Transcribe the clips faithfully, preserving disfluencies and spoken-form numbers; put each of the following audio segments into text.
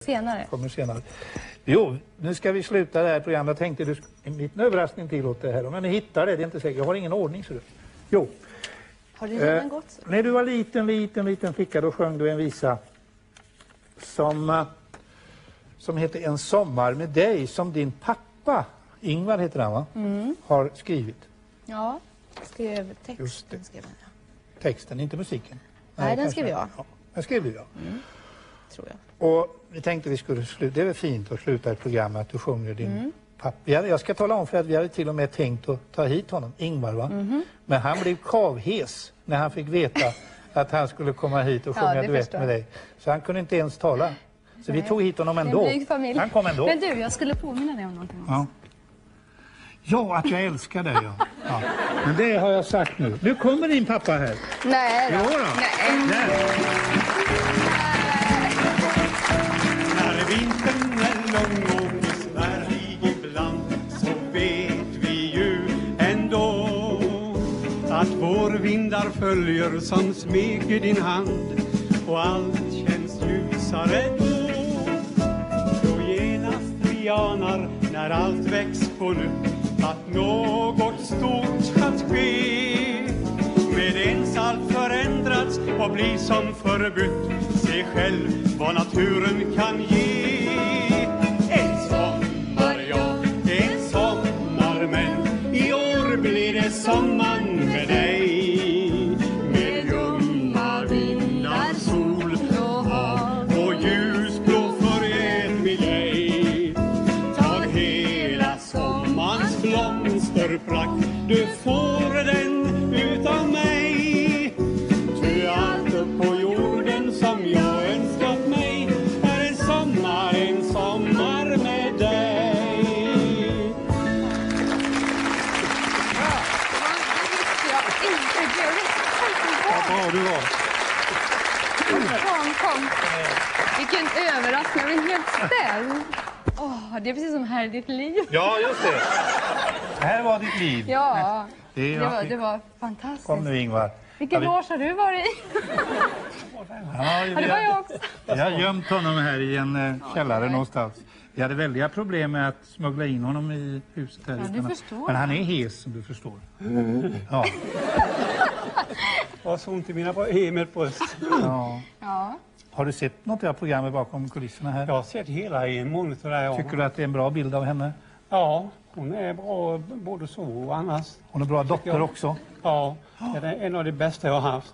Senare. Kommer senare. Jo, nu ska vi sluta det här programmet. Jag tänkte du en liten överraskning till åt det här. Om ni hittar det, det är inte säkert. Jag har ingen ordning så du. Jo. Har du redan eh, gått? När du var liten, liten, liten flicka, då sjöng du en visa som, uh, som heter En sommar med dig, som din pappa, Ingvar heter han va? Mm. Har skrivit. Ja, skrev texten. Just det. Skrev jag. Texten, inte musiken. Nej, Nej den skrev jag. Ja, den skrev du ja. Mm. Tror jag. Och vi tänkte vi skulle sluta, det är väl fint att sluta ett program med att du sjunger din mm. pappa. Jag ska tala om för att vi hade till och med tänkt att ta hit honom, Ingvar va? Mm. Men han blev kavhes när han fick veta att han skulle komma hit och sjunga ja, duett med dig. Så han kunde inte ens tala. Så Nej. vi tog hit honom ändå. Han kom ändå. Men du, jag skulle påminna dig om någonting också. Ja. Ja, att jag älskar dig, ja. ja. Men det har jag sagt nu. Nu kommer din pappa här. Nej då. Jo då. Nej. Nej. När vintern är lång och besvärlig ibland, så vet vi ju ändå att vår vindar följer som smek i din hand, och allt känns ljusare då. Då genast vi anar, när allt väcks på nytt, att något stort ska ske. Med ens allt förändrats och blir som förbytt. Se själv vad naturen kan ge. En sommar, ja, en sommar, men i år blir det sommaren med dig. Med ljumma vindar, sol och hav och ljusblå förgät vi dig. Tag hela sommarns blomsterprakt, du får den utav mig. Ty allt upp på jorden som jag önskat mig är en sommar, en sommar med dig. Ja, det visste jag inte. Vad bra du var. Kom, kom. Vilken överraskning, jag blir helt ställd. Åh, det är precis som här i ditt liv. Ja, just det. Här var ditt liv. Ja, det, det, var, det var fantastiskt. Kom nu Ingvar. Vilken ja, loge har du varit i? Ja, ja, det var jag också. Jag har gömt honom här i en uh, källare ja, någonstans. Vi hade väldiga problem med att smuggla in honom i huset här. Ja, du förstår. Men han är hes som du förstår. Mm. Ja. Jag har så ont i mina hemmet bröst. Ja. Ja. Har du sett något av programmet bakom kulisserna här? Jag har sett hela i en monitor där. Ja. Tycker du att det är en bra bild av henne? Ja, hon är bra både så och annars. Hon är bra dotter jag. också? Ja, det är en av de bästa jag har haft.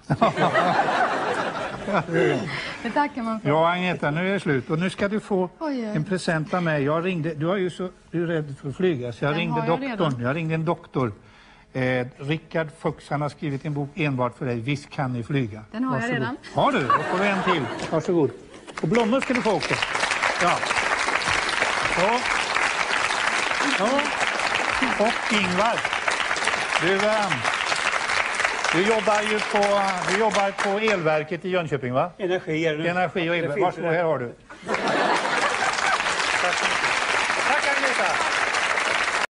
Det tackar man för. Ja, Agnetha, nu är det slut. Och nu ska du få Oj, en present av mig. Jag ringde, du, är ju så, du är rädd för att flyga, så jag Den ringde jag doktorn. Redan. Jag ringde en doktor. Eh, Rickard Fuchs, han har skrivit en bok enbart för dig. Visst kan ni flyga. Den har Varsågod. jag redan. Har du? Då får du en till. Varsågod. Och blommor ska du få också. Ja. Så. Ja. Och Ingvar. Du, ähm, du jobbar ju på, du jobbar på elverket i Jönköping va? Energi är det. Energi och elverk. Varsågod, här har du.